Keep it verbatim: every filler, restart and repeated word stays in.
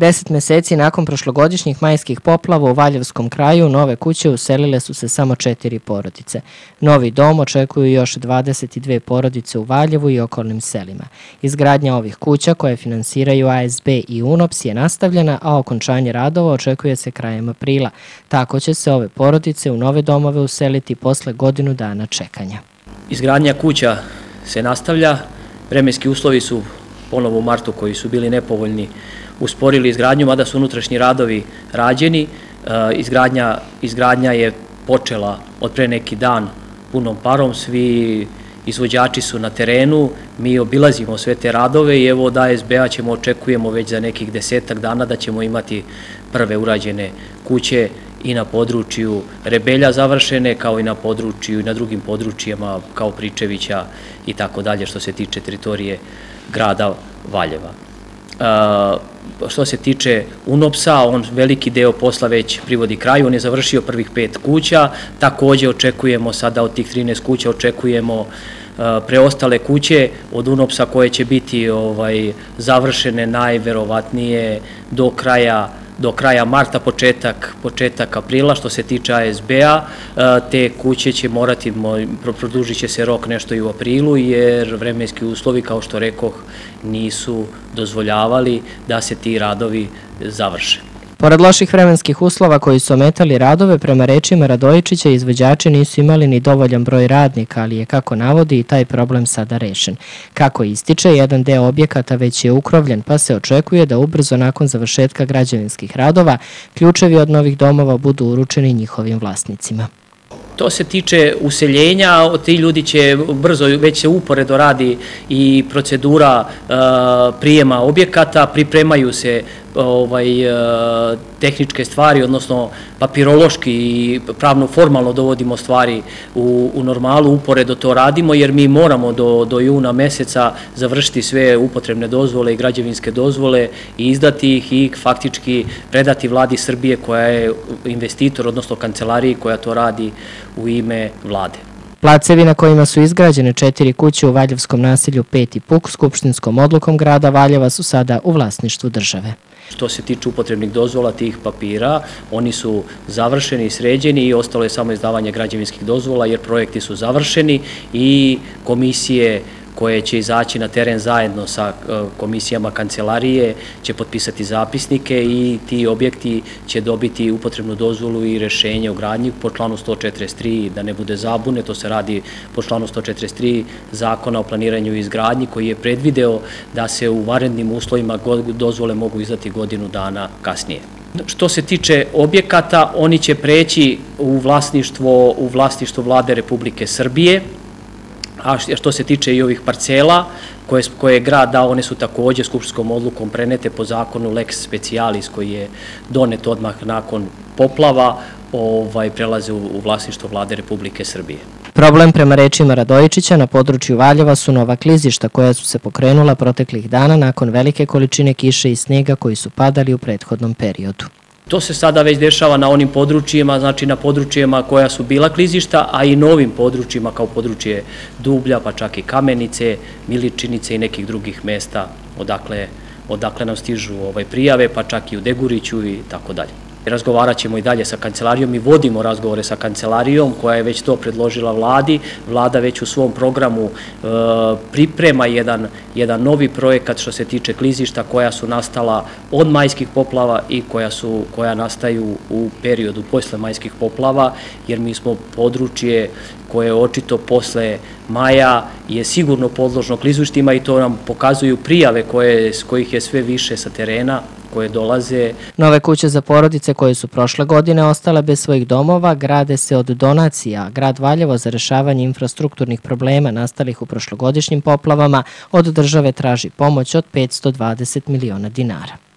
Deset meseci nakon prošlogodišnjih majskih poplava u Valjevskom kraju, u nove kuće uselile su se samo četiri porodice. Novi dom očekuju još dvadeset dve porodice u Valjevu i okolnim selima. Izgradnja ovih kuća koje finansiraju A S B i U N O P S je nastavljena, a okončanje radova očekuje se krajem aprila. Tako će se ove porodice u nove domove useliti posle godinu dana čekanja. Izgradnja kuća se nastavlja. Vremenski uslovi su ponovo u martu, koji su bili nepovoljni, usporili izgradnju, mada su unutrašnji radovi rađeni. Izgradnja, izgradnja je počela od pre neki dan punom parom, svi izvođači su na terenu, mi obilazimo sve te radove i evo od A S B-a ćemo, očekujemo već za nekih desetak dana da ćemo imati prve urađene kuće i na području Rebelja završene, kao i na području i na drugim područjima kao Pričevića i tako dalje, što se tiče teritorije grada Valjeva. Što se tiče U N O P S-a, on veliki deo posla već privodi kraju, on je završio prvih pet kuća, takođe očekujemo sada od tih trinaest kuća, očekujemo preostale kuće od U N O P S-a koje će biti završene najverovatnije do kraja do kraja marta, početak, početak aprila. Što se tiče A S B-a, te kuće će morati, produžit će se rok nešto i u aprilu, jer vremenski uslovi, kao što rekoh, nisu dozvoljavali da se ti radovi završe. Pored loših vremenskih uslova koji su ometali radove, prema rečima Radojičića, izvođači nisu imali ni dovoljan broj radnika, ali je, kako navodi, i taj problem sada rešen. Kako ističe, jedan deo objekata već je ukrovljen, pa se očekuje da ubrzo nakon završetka građevinskih radova ključevi od novih domova budu uručeni njihovim vlasnicima. To se tiče useljenja, ti ljudi će brzo, već se uporedo radi i procedura prijema objekata, pripremaju se tehničke stvari, odnosno papirološki i pravno formalno dovodimo stvari u normalu, uporedo to radimo, jer mi moramo do juna meseca završiti sve upotrebne dozvole i građevinske dozvole i izdati ih i faktički predati vladi Srbije, koja je investitor, odnosno kancelariji koja to radi u ime vlade. Placevi na kojima su izgrađene četiri kuće u Valjevskom naselju Peti Puk skupštinskom odlukom grada Valjeva su sada u vlasništvu države. Što se tiče upotrebnih dozvola, tih papira, oni su završeni i sređeni i ostalo je samo izdavanje građevinskih dozvola, jer projekti su završeni i komisije koje će izaći na teren zajedno sa komisijama kancelarije će potpisati zapisnike i ti objekti će dobiti upotrebnu dozvolu i rešenje o gradnji po članu sto četrdeset tri, da ne bude zabune, to se radi po članu sto četrdeset tri Zakona o planiranju i izgradnji, koji je predvideo da se u vanrednim uslovima dozvole mogu izdati godinu dana kasnije. Što se tiče objekata, oni će preći u vlasništvo, u vlasništvo Vlade Republike Srbije. A što se tiče i ovih parcela koje je grad dao, one su takođe skupštinskom odlukom prenete po zakonu lex specialis, koji je donet odmah nakon poplava, prelaze u vlasništvo Vlade Republike Srbije. Problem, prema rečima Radojičića, na području Valjeva su nova klizišta koja su se pokrenula proteklih dana nakon velike količine kiše i snega koji su padali u prethodnom periodu. To se sada već dešava na onim područjima, znači na područjima koja su bila klizišta, a i novim područjima kao područje Dublja, pa čak i Kamenice, Miličinice i nekih drugih mesta odakle nam stižu prijave, pa čak i u Deguriću i tako dalje. Razgovarat ćemo i dalje sa kancelarijom i vodimo razgovore sa kancelarijom koja je već to predložila vladi. Vlada već u svom programu priprema jedan novi projekat što se tiče klizišta koja su nastala od majskih poplava i koja nastaju u periodu posle majskih poplava, jer mi smo područje koje očito posle maja je sigurno podložno klizištima i to nam pokazuju prijave kojih je sve više sa terena koje dolaze. Nove kuće za porodice koje su prošle godine ostale bez svojih domova grade se od donacija. Grad Valjevo za rešavanje infrastrukturnih problema nastalih u prošlogodišnjim poplavama od države traži pomoć od petsto dvadeset miliona dinara.